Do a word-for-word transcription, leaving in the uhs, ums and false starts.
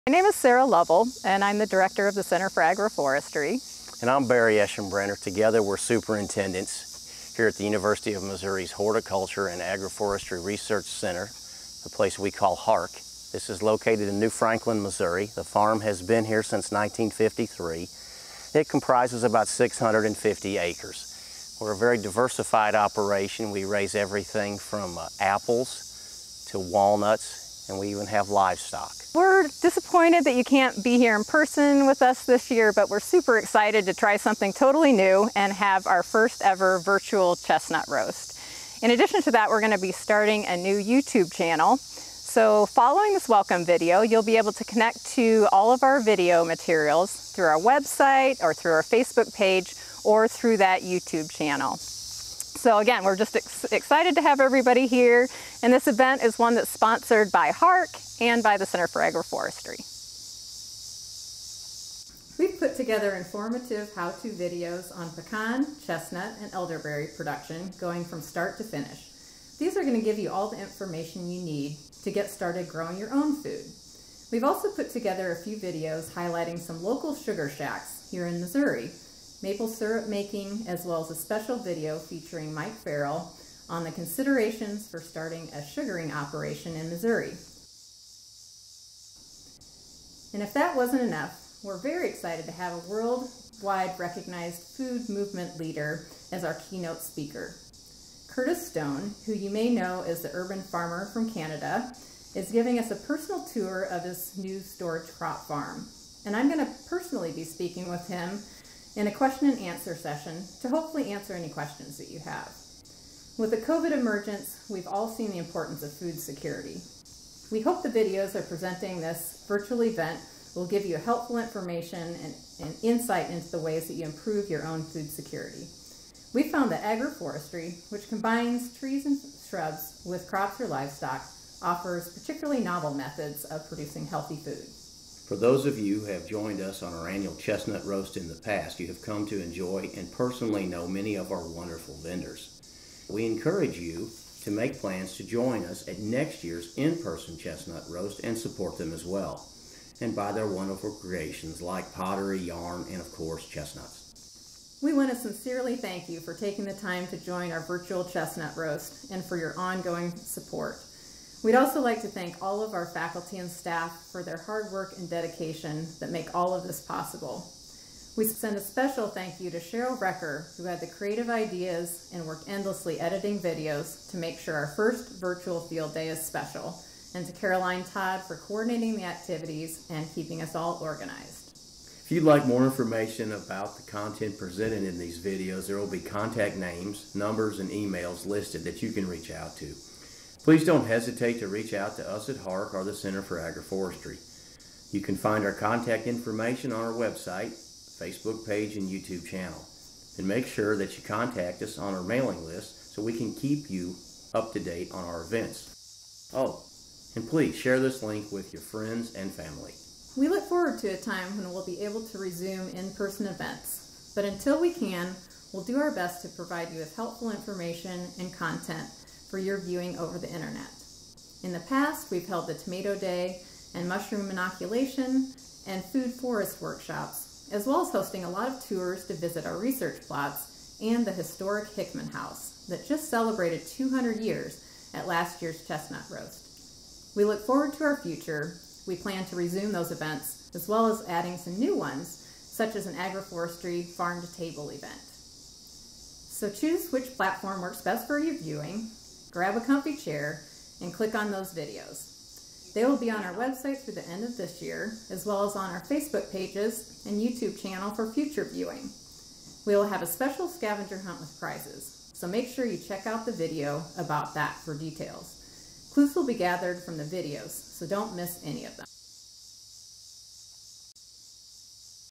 My name is Sarah Lovell, and I'm the director of the Center for Agroforestry. And I'm Barry Eschenbrenner. Together we're superintendents here at the University of Missouri's Horticulture and Agroforestry Research Center, the place we call HARC. This is located in New Franklin, Missouri. The farm has been here since nineteen fifty-three. It comprises about six hundred fifty acres. We're a very diversified operation. We raise everything from uh, apples to walnuts, and we even have livestock. We're disappointed that you can't be here in person with us this year, but we're super excited to try something totally new and have our first ever virtual chestnut roast. In addition to that, we're going to be starting a new YouTube channel. So following this welcome video, you'll be able to connect to all of our video materials through our website or through our Facebook page or through that YouTube channel. So again, we're just ex excited to have everybody here, and this event is one that's sponsored by HARC and by the Center for Agroforestry. We've put together informative how-to videos on pecan, chestnut, and elderberry production going from start to finish. These are going to give you all the information you need to get started growing your own food. We've also put together a few videos highlighting some local sugar shacks here in Missouri, maple syrup making, as well as a special video featuring Mike Farrell on the considerations for starting a sugaring operation in Missouri. And if that wasn't enough, we're very excited to have a worldwide recognized food movement leader as our keynote speaker. Curtis Stone, who you may know as the urban farmer from Canada, is giving us a personal tour of his new storage crop farm. And I'm going to personally be speaking with him in a question and answer session to hopefully answer any questions that you have. With the COVID emergence, we've all seen the importance of food security. We hope the videos are presenting this virtual event will give you helpful information and, and insight into the ways that you improve your own food security. We found that agroforestry, which combines trees and shrubs with crops or livestock, offers particularly novel methods of producing healthy food. For those of you who have joined us on our annual chestnut roast in the past, you have come to enjoy and personally know many of our wonderful vendors. We encourage you to make plans to join us at next year's in-person chestnut roast and support them as well, and buy their wonderful creations like pottery, yarn, and of course chestnuts. We want to sincerely thank you for taking the time to join our virtual chestnut roast and for your ongoing support. We'd also like to thank all of our faculty and staff for their hard work and dedication that make all of this possible. We send a special thank you to Cheryl Recker, who had the creative ideas and worked endlessly editing videos to make sure our first virtual field day is special, and to Caroline Todd for coordinating the activities and keeping us all organized. If you'd like more information about the content presented in these videos, there will be contact names, numbers, and emails listed that you can reach out to. Please don't hesitate to reach out to us at HARC or the Center for Agroforestry. You can find our contact information on our website, Facebook page, and YouTube channel. And make sure that you contact us on our mailing list so we can keep you up to date on our events. Oh, and please share this link with your friends and family. We look forward to a time when we'll be able to resume in-person events. But until we can, we'll do our best to provide you with helpful information and content for your viewing over the internet. In the past, we've held the Tomato Day and Mushroom Inoculation and Food Forest workshops, as well as hosting a lot of tours to visit our research plots and the historic Hickman House that just celebrated two hundred years at last year's Chestnut Roast. We look forward to our future. We plan to resume those events, as well as adding some new ones, such as an agroforestry farm-to-table event. So choose which platform works best for your viewing, grab a comfy chair, and click on those videos. They will be on our website through the end of this year, as well as on our Facebook pages and YouTube channel for future viewing. We will have a special scavenger hunt with prizes, so make sure you check out the video about that for details. Clues will be gathered from the videos, so don't miss any of them.